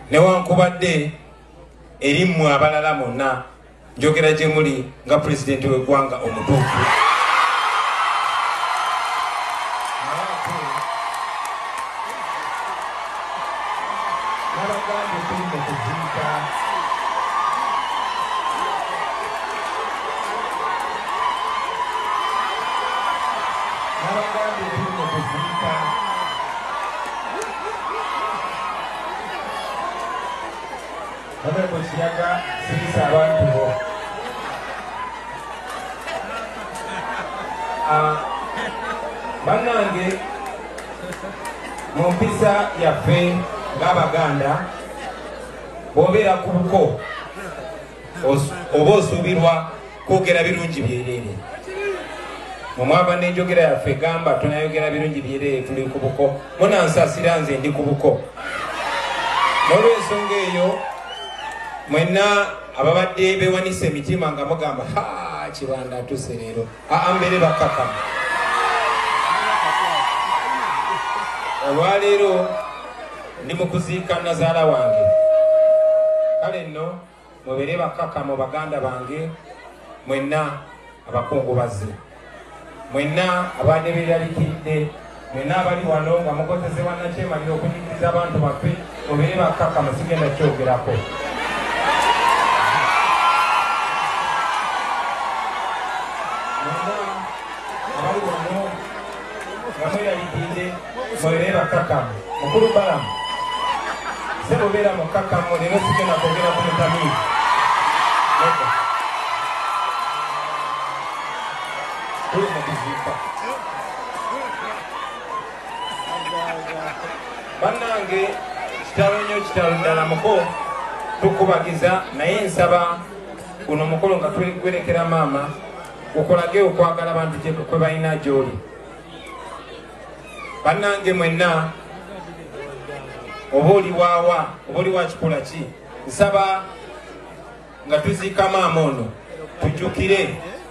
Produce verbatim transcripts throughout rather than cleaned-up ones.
newankubadde erimmwe abalala monna njogera gye muli nga pulezidenti w'eggwanga omutuufu. Nabagambye tuli mu kuziika nabagambye tuli mu kuziika Baba kusiyaga sirisa abantu bo. Ah, banange mu mpisa yaffe ng'Abaganda bw'obeera ku buko oba osuubirwa kwogera birungi byereere. Mu mwaba n'enjogera yaffe gamba tunayogera birungi byereere tuli ku buko. Munansasira nze ndi ku buko. N'olw'ensonga eyo mwenna ababadde bewanise emitima nga mugamba ha Kibanda atuse leero aa mbere bakakamu. Olwaleero ndi mu kuziika nazaala wange. Kale nno mubeere bakakamu baganda bange, mwenna abakungubazi, mwenna abadde beeraliikiridde, mwenna abali wano nga mukozese wannakyemalira okunyikiriza abantu baffe, mubeere bakakamu sigenda kyogerako. Mubeere bakakamu. Mukulu Balamu se mubeera mukakamu leero sigenda kwogera ku mutamiivu. Tuli mu kuziika. Bannange kitalo nnyo kitalo ddala muko tukubagiza naye nsaba guno omukolo nga twerekera maama okolage okwagala abantu kwe balina gy'oli. Bannange mwenna oba oli waawa oba oli wa kikola ki, nsaba nga tuziika maama ono tujjukire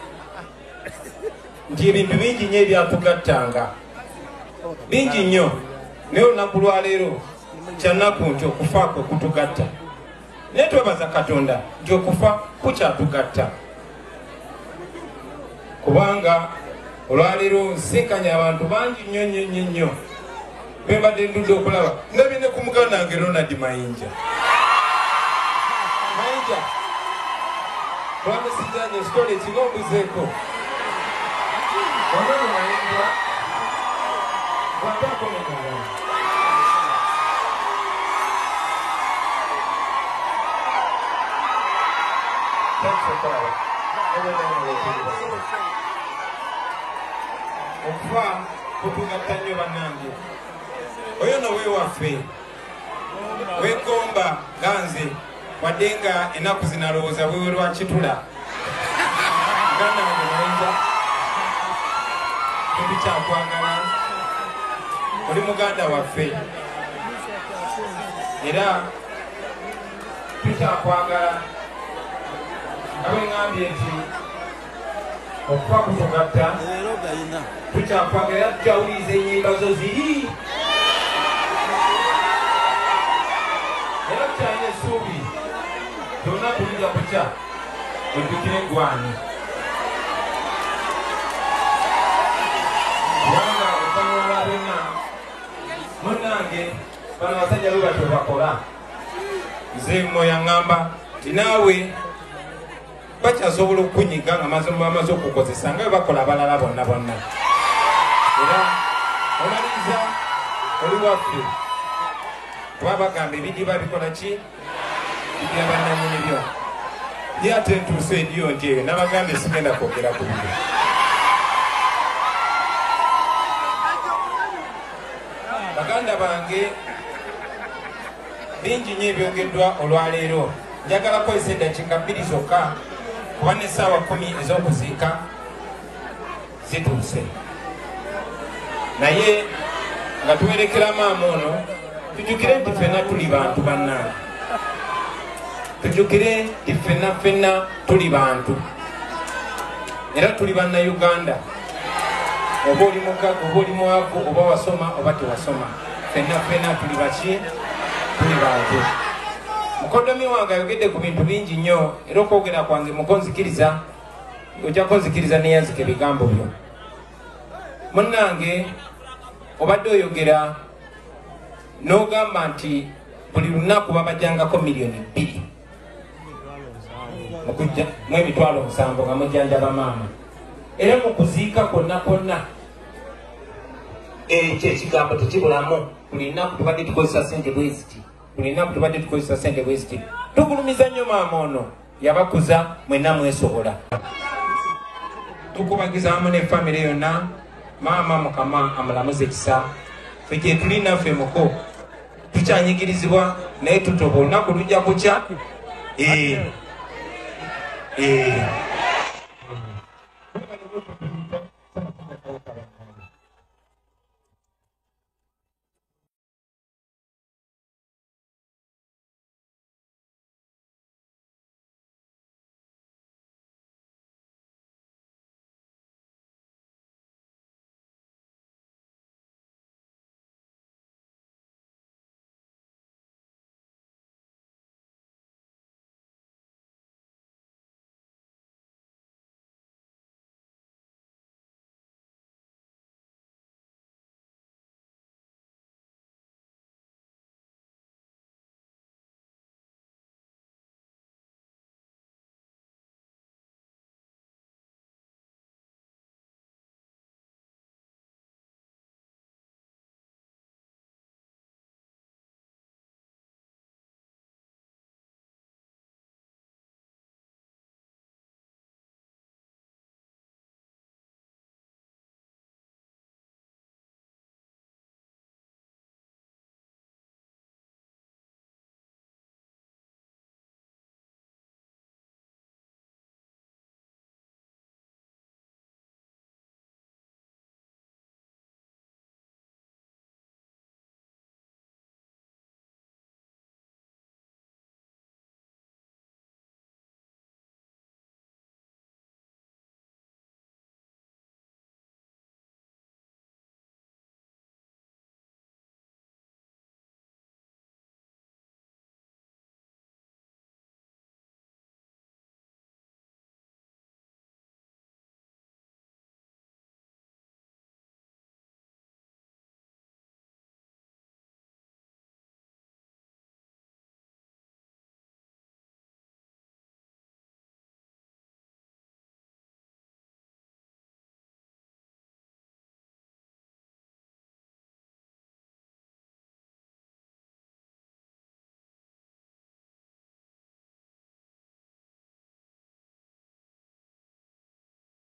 nti ebintu bingi nnyo ebyatugattanga bingi nnyo, naye olunaku lwaleero kyannaku nti okufa kwe kutugatta, naye twebaza Katonda nti okufa kukyatugatta, kubanga olwaleero nsinkanya abantu bangi nnyo nnyo nnyo nnyo bembadde ndudde okulaba ndabye ne ku muganda wange Ronald Mayinja Mayinja lwamesijanye sitole ekiga ombuzeeko Ronald Mayinja watakomegala okufa kutugatta nnyo bannange. Oyo no weewaffe wegomba ganze wadde nga ennaku zinalowooza wewe lwa kitula muganda wange Mayinja tubikyakwagala, oli muganda waffe era tukyakwagala. Abengambye nti okufa kutugatta tukyakwagala, tukyawuliriza ennyimba zo ziri era tukyalina essuubi olunaku lujja kukya ojjukire eggwani, kubanga okanyala bonna munnange bano abasajja be batyo bakola. Nze mmwe yaŋŋamba nti naawe bakyasobola okunyiga nga bamaze okukozesa nga bwe bakola abalala bonna bonna. Era omaliriza oli waffe twabagamba ebidiba bikola ki bigira bannanyini byo. Ye ate ntuuse ediyo nti eyo nabagambe sigenda kwogera ku bibyo. Baganda bange bingi nnyo ebyogeddwa olwaleero. Njagala kukozesa eddakiika bbiri zokka kuba n'essaawa kumi ez'okuziika zituuse, naye nga tuwerekera maama ono tujjukire nti ffenna tuli bantu bannange, tujjukire nti ffenna ffenna tuli bantu era tuli bannayuganda. Oba oli mugagga oba oli mwavu oba wasoma oba tewasoma, ffenna ffenna tuli baki, tuli bantu. mukodomi wange ayogedde ku bintu bingi nnyo era okwogera kwange mukonzikiriza ojja konzikiriza neyanzika ebigambo byo. Munnange obadde oyogera n'ogamba nti buli lunaku babajjangako miliyoni bbiri mu emitwalo musanvu nga mujjanjaba maama, era mu kuziika kwonna kwonna ekyo ekigambo tekibulamu. Buli lunaku tubadde tukozesa sente bweziti, buli lunaku tubadde tukozesa sente bweziti. Tugulumiza nnyo maama ono, yabakuza mwenna mwesobola. Tukubagiza wamu ne famire yonna. Maama Mukama amulamuze ekisa, ffe gye tuli naffe muko tukyanyigirizibwa naye tutoba olunaku lujja kukya. Eh, eh.